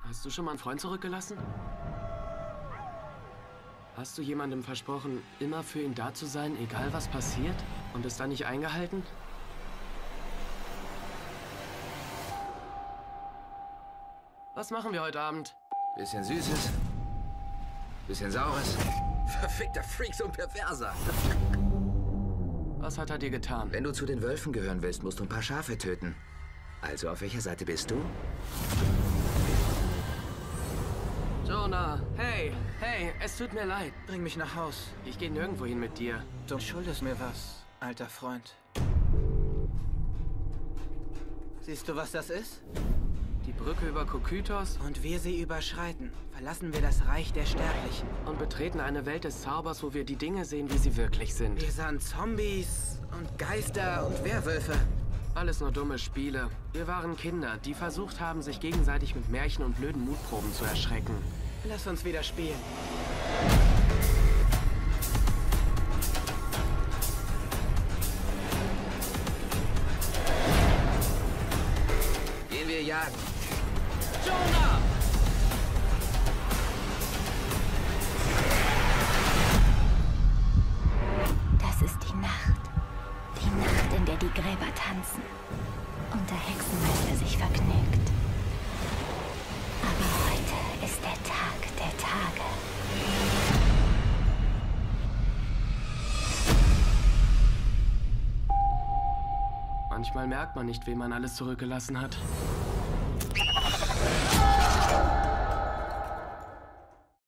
Hast du schon mal einen Freund zurückgelassen? Hast du jemandem versprochen, immer für ihn da zu sein, egal was passiert? Und es dann nicht eingehalten? Was machen wir heute Abend? Bisschen Süßes, bisschen Saures. Verfickter Freaks und Perverser. Was hat er dir getan? Wenn du zu den Wölfen gehören willst, musst du ein paar Schafe töten. Also, auf welcher Seite bist du? Jonah, hey, es tut mir leid. Bring mich nach Haus. Ich gehe nirgendwo hin mit dir. Du schuldest mir was, alter Freund. Siehst du, was das ist? Die Brücke über Kokytos Und wir sie überschreiten, verlassen wir das Reich der Sterblichen. und betreten eine Welt des Zaubers, wo wir die Dinge sehen, wie sie wirklich sind. Wir sahen Zombies und Geister und Werwölfe. Alles nur dumme Spiele. Wir waren Kinder, die versucht haben, sich gegenseitig mit Märchen und blöden Mutproben zu erschrecken. Lass uns wieder spielen. Gehen wir jagen. Jonah! Das ist die Nacht. Die Nacht, in der die Gräber tanzen und der Hexenmeister sich vergnügt. Aber heute ist der Tag der Tage. Manchmal merkt man nicht, wem man alles zurückgelassen hat.